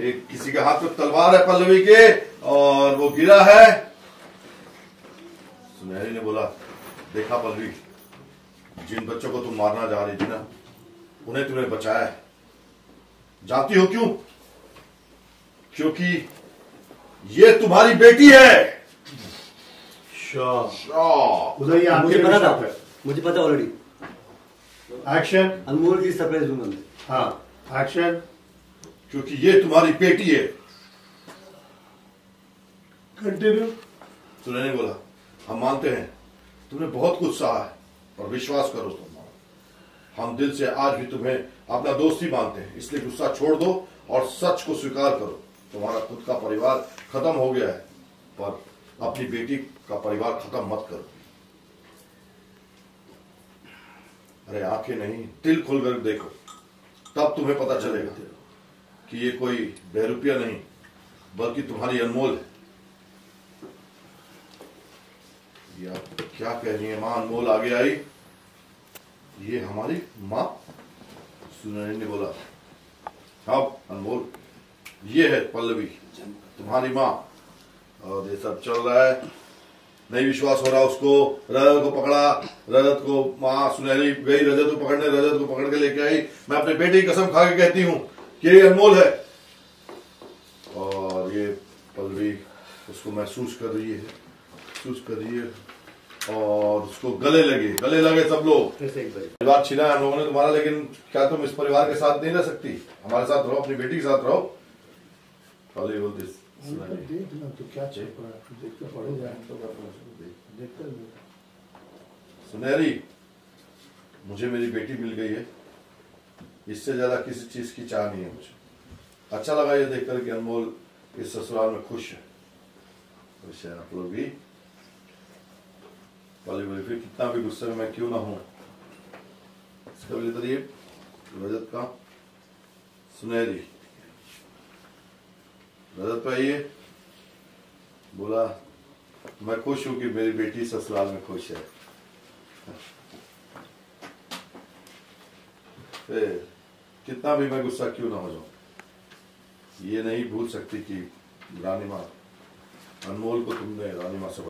एक किसी के हाथ में तलवार है पल्लवी के और वो गिरा है। सुनहरी ने बोला, देखा पल्लवी, जिन बच्चों को तुम मारना जा रही थी ना, उन्हें तुमने बचाया है। जानती हो क्यों? क्योंकि ये तुम्हारी बेटी है। मुझे पता ऑलरेडी। एक्शन। अनमोल की सरप्राइज दूंगा मैं। हाँ एक्शन। क्योंकि ये तुम्हारी बेटी है। कंटिन्यू। सुनहरी ने बोला, हम मानते हैं तुमने बहुत कुछ सहा है, और विश्वास करो तुम, हम दिल से आज भी तुम्हें अपना दोस्त ही मानते हैं। इसलिए गुस्सा छोड़ दो और सच को स्वीकार करो। तुम्हारा खुद का परिवार खत्म हो गया है, पर अपनी बेटी का परिवार खत्म मत करो। अरे आंखें नहीं, दिल खोलकर देखो, तब तुम्हें पता चलेगा कि ये कोई बेरुपया नहीं, बल्कि तुम्हारी अनमोल है। ये आप क्या कह रही है मां? अनमोल आगे आई। ये हमारी मां? सुनहरी ने बोला, हाँ अनमोल, ये है पल्लवी, तुम्हारी मां। और ये सब चल रहा है, नहीं विश्वास हो रहा उसको। रजत को पकड़ा, रजत को मां सुनहरी गई रजत को पकड़ने, रजत को पकड़ के लेके आई। मैं अपने बेटे की कसम खा के कहती हूं कि ये अनमोल है। और ये पल्लवी उसको महसूस कर रही है, और उसको गले लगे सब लोग। परिवार छीना है हम लोगों ने तुम्हारा, लेकिन क्या तुम इस परिवार के साथ नहीं रह सकती? हमारे साथ रहो, अपनी बेटी के साथ रहो। देखना तो क्या चाहिए, देखते पड़े जाए देखते। सुनहरी, मुझे मेरी बेटी मिल गई है, इससे ज्यादा किसी चीज की चाह नहीं है मुझे। अच्छा लगा ये देखकर कि अनमोल इस ससुराल में खुश है। आप लोग भी फिर कितना भी गुस्से में मैं क्यों ना हूं, इसका भी तरीके रजत का। सुनहरी, रजत पे आइए। बोला, मैं खुश हूं कि मेरी बेटी ससुराल में खुश है। फिर कितना भी मैं गुस्सा क्यों ना हो जाऊं, ये नहीं भूल सकती कि रानी माँ, अनमोल को तुमने रानी माँ से